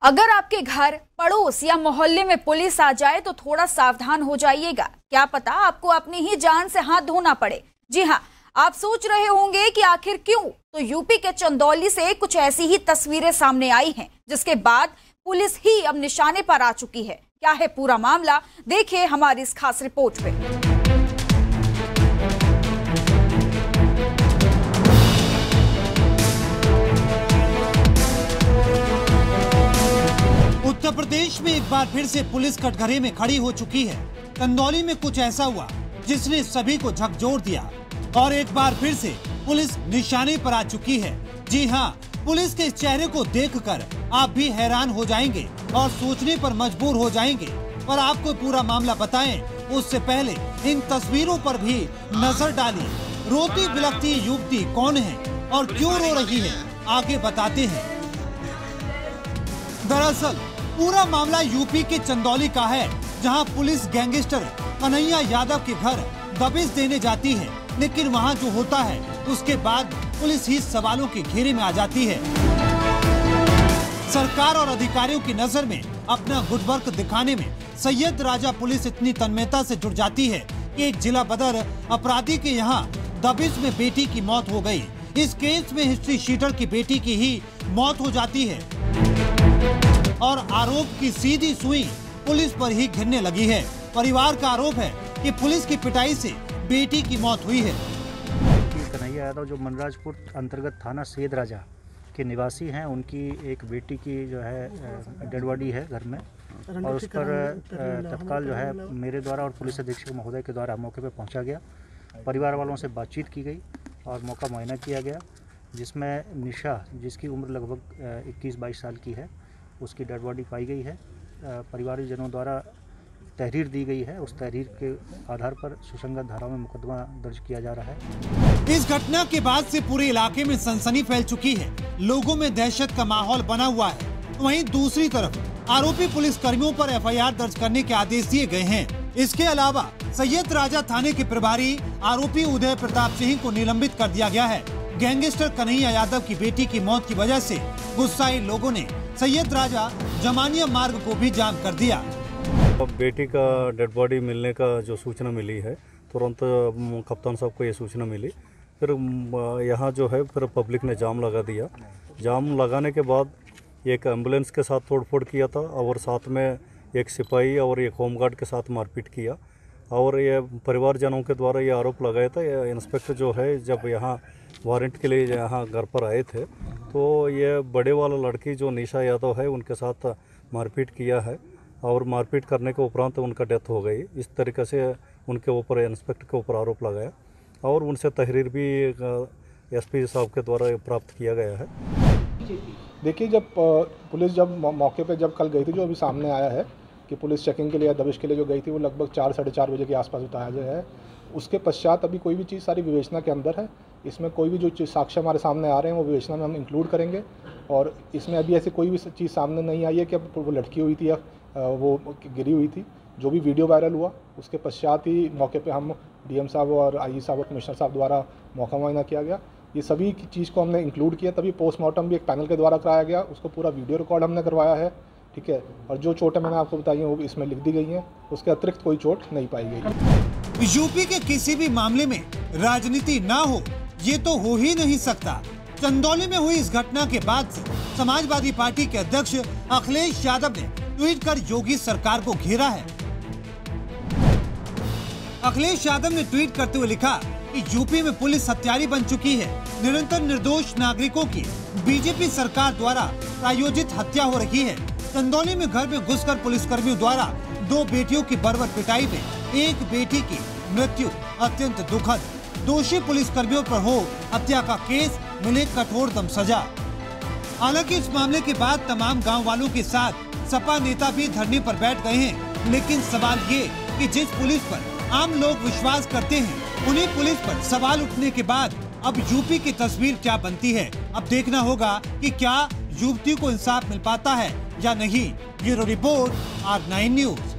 अगर आपके घर, पड़ोस या मोहल्ले में पुलिस आ जाए तो थोड़ा सावधान हो जाइएगा। क्या पता आपको अपनी ही जान से हाथ धोना पड़े। जी हाँ, आप सोच रहे होंगे कि आखिर क्यों? तो यूपी के चंदौली से कुछ ऐसी ही तस्वीरें सामने आई हैं, जिसके बाद पुलिस ही अब निशाने पर आ चुकी है। क्या है पूरा मामला, देखिए हमारी इस खास रिपोर्ट में। उत्तर प्रदेश में एक बार फिर से पुलिस कटघरे में खड़ी हो चुकी है। चंदौली में कुछ ऐसा हुआ जिसने सभी को झकझोर दिया और एक बार फिर से पुलिस निशाने पर आ चुकी है। जी हाँ, पुलिस के इस चेहरे को देखकर आप भी हैरान हो जाएंगे और सोचने पर मजबूर हो जाएंगे। पर आपको पूरा मामला बताएं उससे पहले इन तस्वीरों पर भी नजर डालिए। रोती बिलखती युवती कौन है और क्यों रो रही है, आगे बताते हैं। दरअसल पूरा मामला यूपी के चंदौली का है, जहां पुलिस गैंगस्टर कन्हैया यादव के घर दबिश देने जाती है, लेकिन वहां जो होता है उसके बाद पुलिस ही सवालों के घेरे में आ जाती है। सरकार और अधिकारियों की नजर में अपना गुडवर्क दिखाने में सैयद राजा पुलिस इतनी तन्मयता से जुड़ जाती है कि एक जिला बदर अपराधी के यहाँ दबिश में बेटी की मौत हो गई। इस केस में हिस्ट्री शीटर की बेटी की ही मौत हो जाती है और आरोप की सीधी सुई पुलिस पर ही घिरने लगी है। परिवार का आरोप है कि पुलिस की पिटाई से बेटी की मौत हुई है। कन्हैया यादव जो मनराजपुर अंतर्गत थाना सैयद राजा के निवासी हैं, उनकी एक बेटी की जो है डेड बॉडी है घर में, और उस पर तत्काल जो है मेरे द्वारा और पुलिस अधीक्षक महोदय के द्वारा मौके पर पहुंचा गया। परिवार वालों से बातचीत की गई और मौका मुआयना किया गया, जिसमें निशा, जिसकी उम्र लगभग 21-22 साल की है, उसकी डेड बॉडी पाई गई है। परिवारजनों द्वारा तहरीर दी गई है, उस तहरीर के आधार पर सुसंगत धाराओं में मुकदमा दर्ज किया जा रहा है। इस घटना के बाद से पूरे इलाके में सनसनी फैल चुकी है, लोगों में दहशत का माहौल बना हुआ है। वहीं दूसरी तरफ आरोपी पुलिस कर्मियों पर FIR दर्ज करने के आदेश दिए गए हैं। इसके अलावा सैयद राजा थाने के प्रभारी आरोपी उदय प्रताप सिंह को निलंबित कर दिया गया है। गैंगस्टर कन्हैया यादव की बेटी की मौत की वजह से गुस्साए लोगों ने सैयद राजा जमानिया मार्ग को भी जाम कर दिया। बेटी का डेड बॉडी मिलने का जो सूचना मिली है, तुरंत कप्तान साहब को ये सूचना मिली। फिर यहाँ जो है फिर पब्लिक ने जाम लगा दिया। जाम लगाने के बाद एक एम्बुलेंस के साथ तोड़फोड़ किया था और साथ में एक सिपाही और एक होमगार्ड के साथ मारपीट किया। और ये परिवारजनों के द्वारा ये आरोप लगाया था, ये इंस्पेक्टर जो है जब यहाँ वारंट के लिए यहाँ घर पर आए थे तो ये बड़े वाला लड़की जो निशा यादव है उनके साथ मारपीट किया है और मारपीट करने के उपरांत उनका डेथ हो गई। इस तरीके से उनके ऊपर इंस्पेक्टर के ऊपर आरोप लगाया और उनसे तहरीर भी SP साहब के द्वारा प्राप्त किया गया है। देखिए, जब पुलिस जब मौके पे जब कल गई थी, जो अभी सामने आया है कि पुलिस चेकिंग के लिए दबिश के लिए जो गई थी, वो लगभग 4-4:30 बजे के आसपास बताया गया है। उसके पश्चात अभी कोई भी चीज़ सारी विवेचना के अंदर है। इसमें कोई भी जो साक्ष्य हमारे सामने आ रहे हैं वो विवेचना में हम इंक्लूड करेंगे और इसमें अभी ऐसी कोई भी चीज़ सामने नहीं आई है कि अब वो लटकी हुई थी या वो गिरी हुई थी। जो भी वीडियो वायरल हुआ उसके पश्चात ही मौके पे हम DM साहब और IE साहब और कमिश्नर साहब द्वारा मौका मुआयना किया गया। ये सभी चीज़ को हमने इंक्लूड किया, तभी पोस्टमार्टम भी एक पैनल के द्वारा कराया गया, उसको पूरा वीडियो रिकॉर्ड हमने करवाया है। ठीक है, और जो चोटें मैंने आपको बताई हैं वो इसमें लिख दी गई हैं, उसके अतिरिक्त कोई चोट नहीं पाई गई। यूपी के किसी भी मामले में राजनीति ना हो, ये तो हो ही नहीं सकता। चंदौली में हुई इस घटना के बाद से समाजवादी पार्टी के अध्यक्ष अखिलेश यादव ने ट्वीट कर योगी सरकार को घेरा है। अखिलेश यादव ने ट्वीट करते हुए लिखा कि यूपी में पुलिस हत्यारी बन चुकी है। निरंतर निर्दोष नागरिकों की बीजेपी सरकार द्वारा प्रायोजित हत्या हो रही है। चंदौली में घर में घुसकर पुलिसकर्मियों द्वारा 2 बेटियों की बर्बर पिटाई में एक बेटी की मृत्यु अत्यंत दुखद। दोषी पुलिसकर्मियों पर हो हत्या का केस, मिले कठोरतम सजा। हालांकि इस मामले के बाद तमाम गांव वालों के साथ सपा नेता भी धरने पर बैठ गए हैं, लेकिन सवाल ये कि जिस पुलिस पर आम लोग विश्वास करते हैं, उन्हीं पुलिस पर सवाल उठने के बाद अब यूपी की तस्वीर क्या बनती है। अब देखना होगा कि क्या युवती को इंसाफ मिल पाता है या नहीं। Bureau report, R9 news.